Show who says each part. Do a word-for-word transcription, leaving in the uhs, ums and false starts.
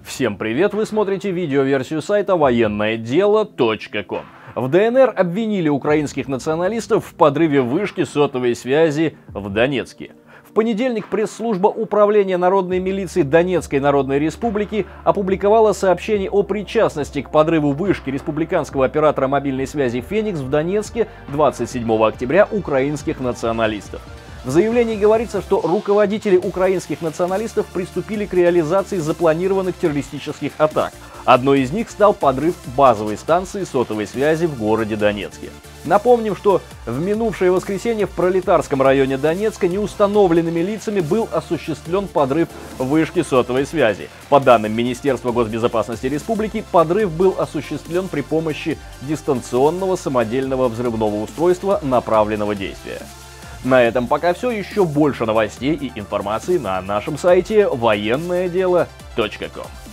Speaker 1: Всем привет! Вы смотрите видеоверсию сайта военное дело точка ком. В ДНР обвинили украинских националистов в подрыве вышки сотовой связи в Донецке. В понедельник пресс-служба Управления народной милиции Донецкой Народной Республики опубликовала сообщение о причастности к подрыву вышки республиканского оператора мобильной связи «Феникс» в Донецке двадцать седьмого октября украинских националистов. В заявлении говорится, что руководители украинских националистов приступили к реализации запланированных террористических атак. Одной из них стал подрыв базовой станции сотовой связи в городе Донецке. Напомним, что в минувшее воскресенье в Пролетарском районе Донецка неустановленными лицами был осуществлен подрыв вышки сотовой связи. По данным Министерства госбезопасности республики, подрыв был осуществлен при помощи дистанционного самодельного взрывного устройства направленного действия. На этом пока все. Еще больше новостей и информации на нашем сайте военное дело точка ком.